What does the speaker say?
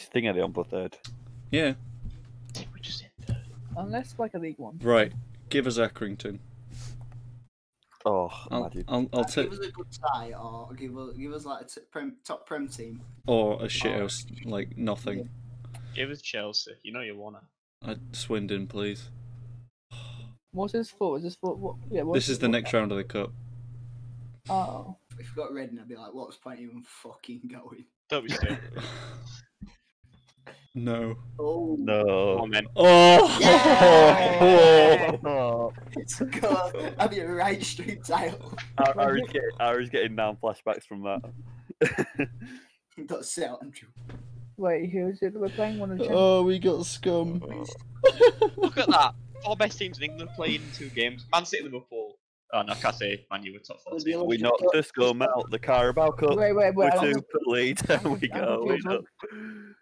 think are they on for third? Yeah. We're just in third. Unless like a League One. Right. Give us Accrington. Oh, I'll imagine. I'll take Give us a good tie, or give us like a top prem team. or a shithouse like nothing. Give us Chelsea. You know you wanna. Swindon, please. What's this for? Is this for what? Yeah. This is the next round of the cup. Oh. If we got Reading, I'd be like, what's the point even fucking going? Don't be stupid. No. Oh No. Come on, then. Oh. Yeah! Oh. Let's go. That'd be a right stream title. I was getting down flashbacks from that. Got set on you. Wait, who is it that we're playing? One of the Oh, we got scum. Look at that. 4 best teams in England playing 2 games. Man City, Liverpool. Oh no, I can't say Man U were top 4 teams. We knocked the scum out the Carabao Cup. Wait. We're I'm 2 for the lead. There we go. confused. We know.